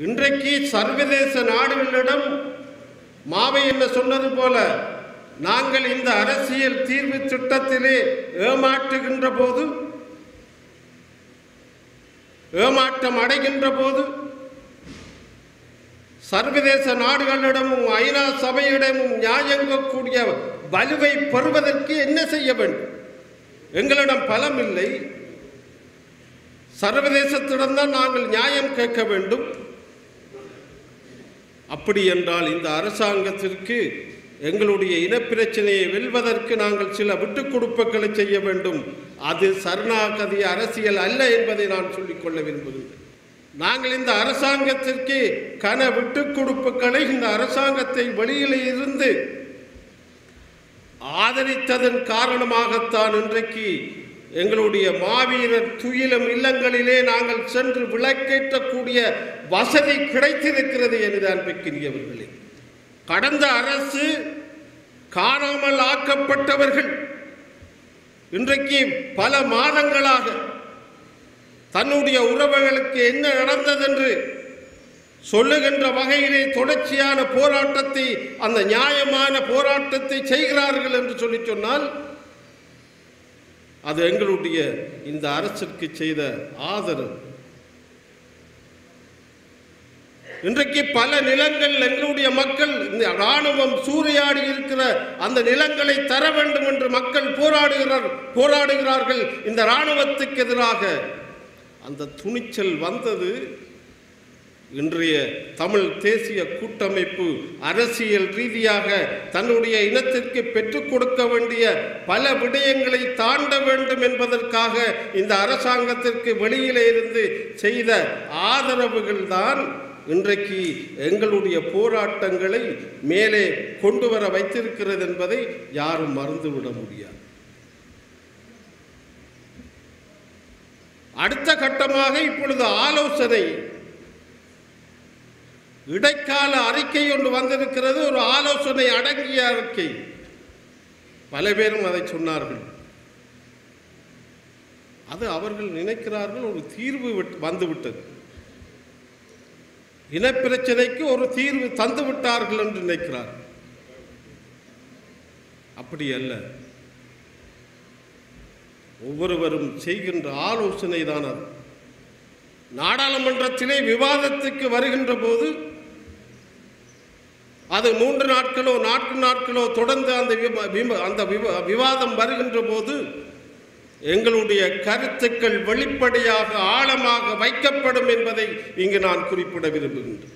இன்றைக்கு சர்வதேச நாடுகளிடம் மாவை என்ன சொன்னது போல நாங்கள் இந்த அரசியல் தீர்வு திட்டத்திலே ஏமாற்றுகின்ற போது, ஏமாற்றம் அடைகின்ற போது சர்வதேச நாடுகளிடமும் ஐநா சபையிடமும் நியாயங்கக்கூடிய வலுவை பெறுவதற்கு என்ன செய்ய வேண்டும்? எங்களிடம் பலம் இல்லை, சர்வதேசத்திடம்தான் நாங்கள் நியாயம் கேட்க வேண்டும். அப்படி என்றால் இந்த அரசாங்கத்திற்கு எங்களுடைய இனப்பிரச்சனையை வெல்வதற்கு நாங்கள் சில விட்டுக் கொடுப்புகளை செய்ய வேண்டும். அது சரணாகதி அரசியல் அல்ல என்பதை நான் சொல்லிக்கொள்ள விரும்புகிறேன். நாங்கள் இந்த அரசாங்கத்திற்கு கன விட்டுக் கொடுப்புகளை இந்த அரசாங்கத்தை வெளியிலே இருந்து ஆதரித்ததன் காரணமாகத்தான் இன்றைக்கு எங்களுடைய மாவீரர் துயிலும் இல்லங்களிலே நாங்கள் சென்று விளக்கேற்றக்கூடிய வசதி கிடைத்திருக்கிறது என்றுதான் பெக்கிரியவர்களே. கடந்த அரசு காணாமல் ஆக்கப்பட்டவர்கள் இன்றைக்கு பல மாதங்களாக தன்னுடைய உறவுகளுக்கு என்ன நடந்ததென்று சொல்லுகின்ற வகையிலே தொடர்ச்சியான போராட்டத்தை, அந்த நியாயமான போராட்டத்தை செய்கிறார்கள் என்று சொல்லி சொன்னால் அது எங்களுடைய இந்த அரசிற்கு செய்த ஆதரவு. இன்றைக்கு பல நிலங்கள் எங்களுடைய மக்கள் இந்த இராணுவம் சூறையாடி இருக்கிற அந்த நிலங்களை தர வேண்டும் என்று மக்கள் போராடுகிறார்கள். இந்த இராணுவத்துக்கு எதிராக அந்த துணிச்சல் வந்தது இன்றைய தமிழ் தேசிய கூட்டமைப்பு அரசியல் ரீதியாக தன்னுடைய இனத்திற்கு பெற்றுக் கொடுக்க வேண்டிய பல விடயங்களை தாண்ட வேண்டும் என்பதற்காக இந்த அரசாங்கத்திற்கு வெளியிலே இருந்து செய்த ஆதரவுகள் தான் இன்றைக்கு எங்களுடைய போராட்டங்களை மேலே கொண்டு வர வைத்திருக்கிறது என்பதை யாரும் மறந்துவிட முடியாது. அடுத்த கட்டமாக இப்பொழுது ஆலோசனை இடைக்கால அறிக்கை ஒன்று வந்திருக்கிறது. ஒரு ஆலோசனை அடங்கிய அறிக்கை. பல பேரும் அதை சொன்னார்கள். அது அவர்கள் நினைக்கிறார்கள் ஒரு தீர்வு வந்துவிட்டது, இனப்பிரச்சனைக்கு ஒரு தீர்வு தந்து விட்டார்கள் என்று நினைக்கிறார்கள். அப்படி அல்ல. ஒவ்வொருவரும் செய்கின்ற ஆலோசனை தான் அது. நாடாளுமன்றத்திலே விவாதத்துக்கு வருகின்ற போது அது 3 நாட்களோ 4 நாட்களோ தொடர்ந்து அந்த விவாதம் வருகின்ற போது எங்களுடைய கருத்துக்கள் வெளிப்படையாக ஆழமாக வைக்கப்படும் என்பதை இங்கு நான் குறிப்பிட விரும்புகின்றேன்.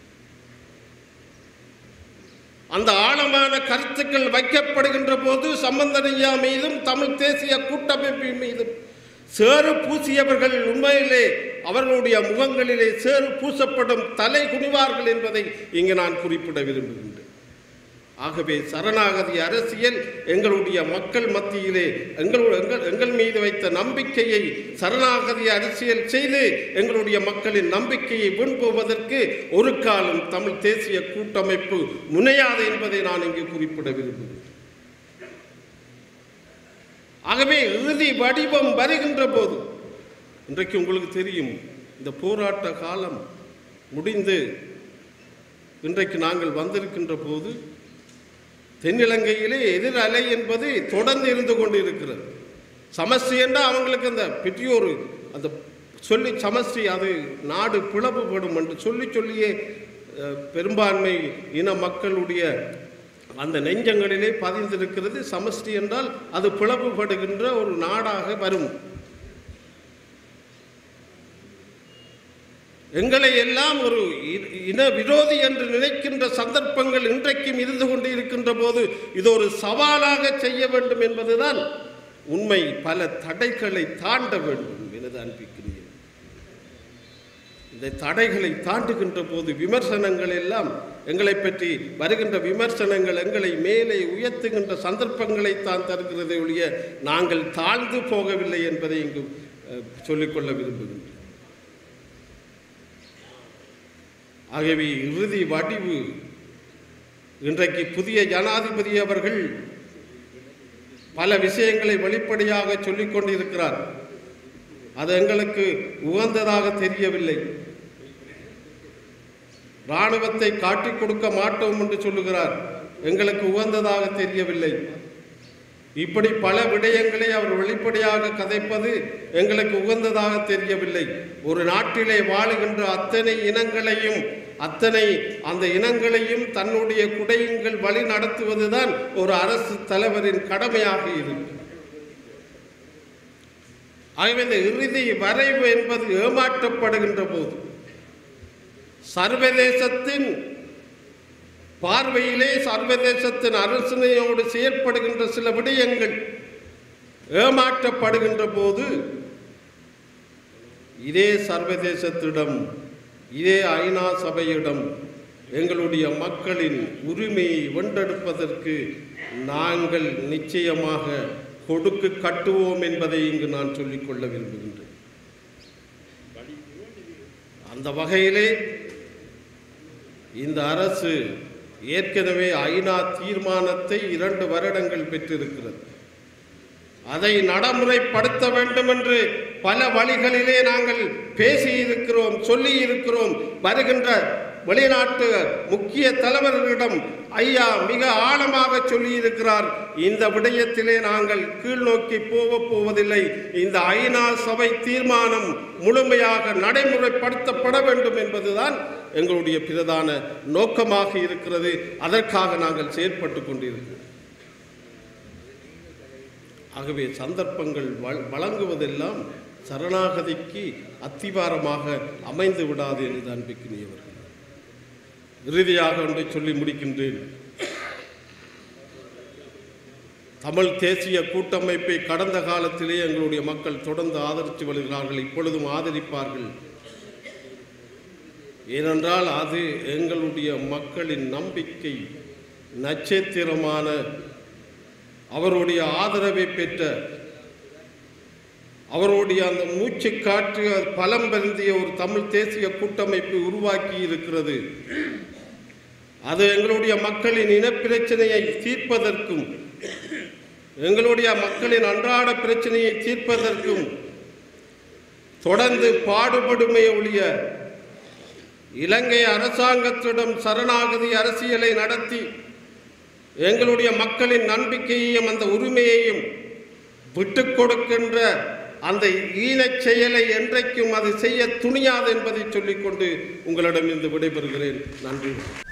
அந்த ஆழமான கருத்துக்கள் வைக்கப்படுகின்ற போது சம்பந்தனையா மீதும் தமிழ் தேசிய கூட்டமைப்பு மீதும் சேறு பூசியவர்கள் உண்மையிலே அவர்களுடைய முகங்களிலே சேறு பூசப்படும் தலை குனிவார்கள் என்பதை இங்கு நான் குறிப்பிட விரும்புகின்றேன். ஆகவே சரணாகதி அரசியல் எங்களுடைய மக்கள் மத்தியிலே எங்கள் மீது வைத்த நம்பிக்கையை சரணாகதி அரசியல் செய்து எங்களுடைய மக்களின் நம்பிக்கையை வீண்போவதற்கு ஒரு காலம் தமிழ் தேசிய கூட்டமைப்பு முனையாது என்பதை நான் இங்கு குறிப்பிட விரும்புகிறேன். ஆகவே இறுதி வடிவம் வருகின்ற போது இன்றைக்கு உங்களுக்கு தெரியும், இந்த போராட்ட காலம் முடிந்து இன்றைக்கு நாங்கள் வந்திருக்கின்ற போது தென்னிலங்கையிலே எதிர் அலை என்பது தொடர்ந்து இருந்து கொண்டு இருக்கிறது. சமஸ்டி என்றால் அவங்களுக்கு அந்த பெரியோர் அந்த சொல்லி சமஸ்டி அது நாடு பிளவுபடும் என்று சொல்லியே பெரும்பான்மை இன மக்களுடைய அந்த நெஞ்சங்களிலே பதிந்திருக்கிறது. சமஸ்டி என்றால் அது பிளவுபடுகின்ற ஒரு நாடாக வரும். எங்களை எல்லாம் ஒரு இன விரோதி என்று நினைக்கின்ற சந்தர்ப்பங்கள் இன்றைக்கும் இருந்து கொண்டு இருக்கின்ற போது இது ஒரு சவாலாக செய்ய வேண்டும் என்பதுதான் உண்மை. பல தடைகளை தாண்ட வேண்டும் எனது அன்பிற்குரிய. இந்த தடைகளை தாண்டுகின்ற போது விமர்சனங்கள் எல்லாம் எங்களை பற்றி வருகின்ற விமர்சனங்கள் எங்களை மேலே உயர்த்துகின்ற சந்தர்ப்பங்களை தான் தருகிறதை ஒழிய நாங்கள் தாழ்ந்து போகவில்லை என்பதை இங்கு சொல்லிக்கொள்ள விரும்புகின்றேன். ஆகவே இறுதி வடிவு இன்றைக்கு புதிய ஜனாதிபதி அவர்கள் பல விஷயங்களை வெளிப்படையாக சொல்லிக் கொண்டிருக்கிறார். அது எங்களுக்கு உகந்ததாக தெரியவில்லை. இராணுவத்தை காட்டிக் கொடுக்க மாட்டோம் என்று சொல்லுகிறார். எங்களுக்கு உகந்ததாக தெரியவில்லை. இப்படி பல விடயங்களை அவர் வெளிப்படையாக கதைப்பது எங்களுக்கு உகந்ததாக தெரியவில்லை. ஒரு நாட்டிலே வாழுகின்ற அத்தனை இனங்களையும் அந்த இனங்களையும் தன்னுடைய குடையங்கள் வழி நடத்துவதுதான் ஒரு அரசு தலைவரின் கடமையாக இருக்கும். ஆகவே இந்த இறுதி வரைவு என்பது ஏமாற்றப்படுகின்ற போது சர்வதேசத்தின் பார்வையிலே சர்வதேசத்தின் அரசனையோடு செயற்படுகின்ற சில விடயங்கள் ஏமாற்றப்படுகின்ற போது இதே சர்வதேசத்திடம் இதே ஐநா சபையிடம் எங்களுடைய மக்களின் உரிமையை வென்றெடுப்பதற்கு நாங்கள் நிச்சயமாக கொடுக்கு கட்டுவோம் என்பதை இங்கு நான் சொல்லிக்கொள்ள விரும்புகின்றேன். அந்த வகையிலே இந்த அரசு ஏற்கனவே ஐநா தீர்மானத்தை 2 வருடங்கள் பெற்றிருக்கிறது. அதை நடைமுறைப்படுத்த வேண்டும் என்று பல வழிகளிலே நாங்கள் பேசியிருக்கிறோம், சொல்லியிருக்கிறோம். வருகின்ற வெளிநாட்டு முக்கிய தலைவர்களிடம் ஐயா மிக ஆழமாக சொல்லியிருக்கிறார். இந்த விடயத்திலே நாங்கள் கீழ்நோக்கி போவதில்லை. இந்த ஐநா சபை தீர்மானம் முழுமையாக நடைமுறைப்படுத்தப்பட வேண்டும் என்பதுதான் எங்களுடைய பிரதான நோக்கமாக இருக்கிறது. அதற்காக நாங்கள் செயற்பட்டு கொண்டிருக்கிறோம். ஆகவே சந்தர்ப்பங்கள் வழங்குவதெல்லாம் சரணாகதிக்கு அத்திவாரமாக அமைந்து விடாது என்று அன்பிற்குரியவர்கள். இறுதியாக ஒன்றை சொல்லி முடிக்கின்றேன். தமிழ் தேசிய கூட்டமைப்பை கடந்த காலத்திலே எங்களுடைய மக்கள் தொடர்ந்து ஆதரித்து வருகிறார்கள், இப்பொழுதும் ஆதரிப்பார்கள். ஏனென்றால் அது எங்களுடைய மக்களின் நம்பிக்கை நட்சத்திரமான அவருடைய ஆதரவை பெற்ற அவருடைய அந்த மூச்சு காற்று பலம் பெருந்திய ஒரு தமிழ் தேசிய கூட்டமைப்பு உருவாக்கி இருக்கிறது. அது எங்களுடைய மக்களின் இனப்பிரச்சனையை தீர்ப்பதற்கும் எங்களுடைய மக்களின் அன்றாட பிரச்சனையை தீர்ப்பதற்கும் தொடர்ந்து பாடுபடுமே ஒழிய இலங்கை அரசாங்கத்திடம் சரணாகதி அரசியலை நடத்தி எங்களுடைய மக்களின் நம்பிக்கையையும் அந்த உரிமையையும் விட்டுக் கொடுக்கின்ற அந்த ஈனச் செயலை என்றைக்கும் அது செய்ய துணியாது என்பதை சொல்லிக்கொண்டு உங்களிடமிருந்து விடைபெறுகிறேன். நன்றி.